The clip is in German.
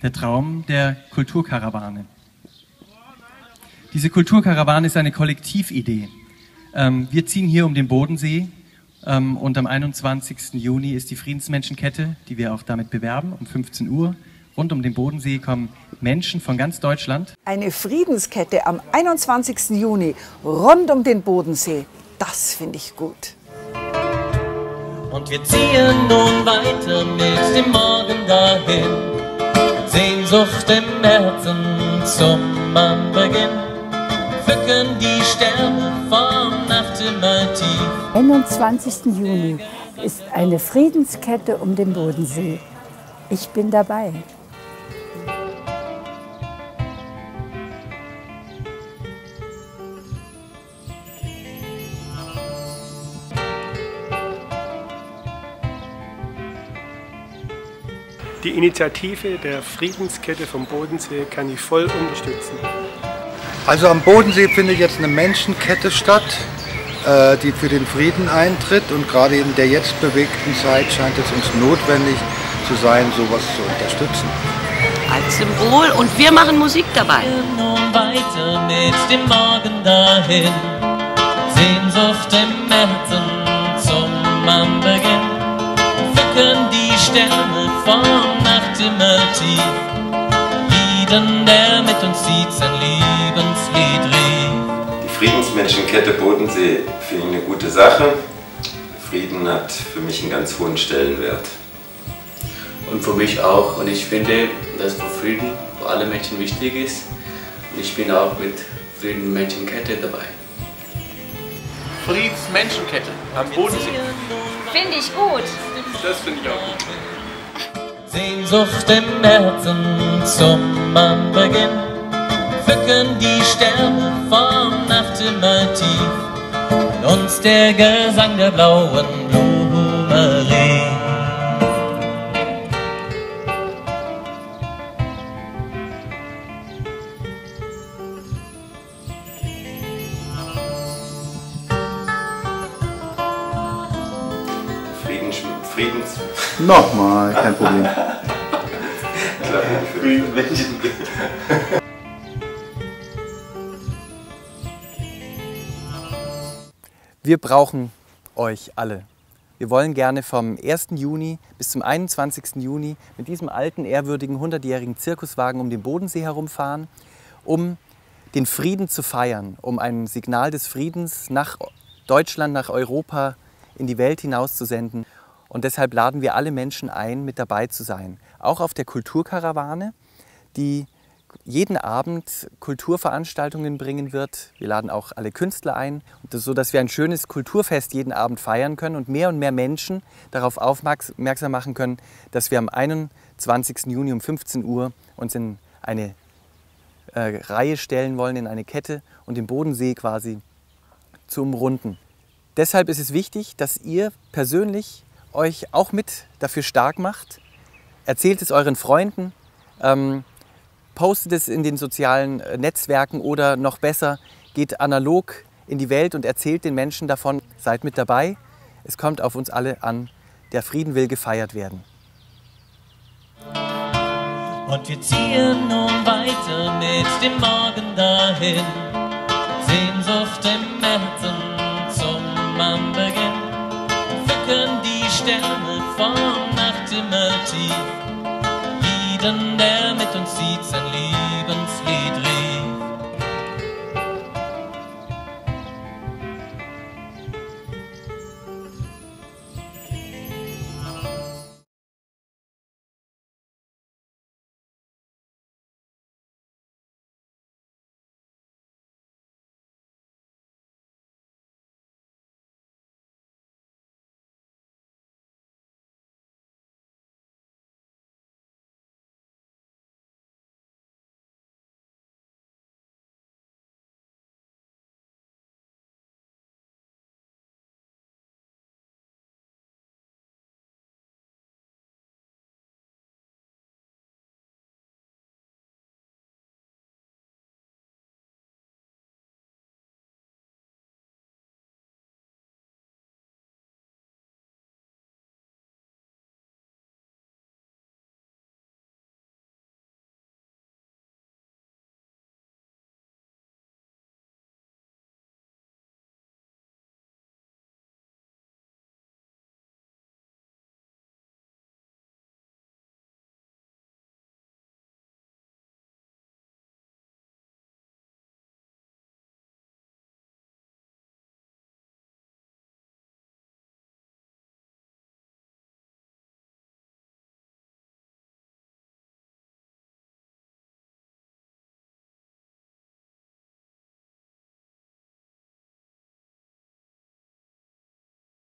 der Traum der Kulturkarawane. Diese Kulturkarawane ist eine Kollektividee. Wir ziehen hier um den Bodensee und am 21. Juni ist die Friedensmenschenkette, die wir auch damit bewerben, um 15 Uhr. Rund um den Bodensee kommen Menschen von ganz Deutschland. Eine Friedenskette am 21. Juni rund um den Bodensee, das finde ich gut. Und wir ziehen nun weiter mit dem Morgen dahin, Sehnsucht im Herzen zum Anbeginn, pflücken die Sterne vom Nachthimmel tief. Am 21. Juni ist eine Friedenskette um den Bodensee. Ich bin dabei. Die Initiative der Friedenskette vom Bodensee kann ich voll unterstützen. Also am Bodensee findet jetzt eine Menschenkette statt, die für den Frieden eintritt, und gerade in der jetzt bewegten Zeit scheint es uns notwendig zu sein, sowas zu unterstützen. Als Symbol, und wir machen Musik dabei. Nun weiter mit dem Morgen dahin, Sehnsucht im Herzen zum Anbeginn, pflücken die Sterne vom Nachthimmel tief, jeden, der mit uns zieht, sein Lebenslied rief. Die Friedensmenschenkette Bodensee finde ich eine gute Sache. Frieden hat für mich einen ganz hohen Stellenwert. Und für mich auch. Und ich finde, dass Frieden für alle Menschen wichtig ist. Und ich bin auch mit Friedensmenschenkette dabei. Friedensmenschenkette am Bodensee. Finde ich gut. Das finde ich auch gut. Sehnsucht im Herzen zum Anbeginn, pflücken die Sterne vom Nachthimmel tief, und uns der Gesang der blauen Blume rief. Nochmal, kein Problem. Wir brauchen euch alle. Wir wollen gerne vom 1. Juni bis zum 21. Juni mit diesem alten, ehrwürdigen, 100-jährigen Zirkuswagen um den Bodensee herumfahren, um den Frieden zu feiern, um ein Signal des Friedens nach Deutschland, nach Europa, in die Welt hinaus zu senden. Und deshalb laden wir alle Menschen ein, mit dabei zu sein. Auch auf der Kulturkarawane, die jeden Abend Kulturveranstaltungen bringen wird. Wir laden auch alle Künstler ein, sodass wir ein schönes Kulturfest jeden Abend feiern können und mehr Menschen darauf aufmerksam machen können, dass wir am 21. Juni um 15 Uhr uns in eine Reihe stellen wollen, in eine Kette, und den Bodensee quasi zu umrunden. Deshalb ist es wichtig, dass ihr persönlich euch auch mit dafür stark macht. Erzählt es euren Freunden, postet es in den sozialen Netzwerken, oder noch besser, geht analog in die Welt und erzählt den Menschen davon. Seid mit dabei, es kommt auf uns alle an, der Frieden will gefeiert werden. Und wir ziehen nun weiter mit dem Morgen dahin, Sehnsucht im Herzen zum Anbeginn, pflücken die Sterne vom Nachthimmel tief, jeden, der mit uns zieht, sein Lebenslied rief.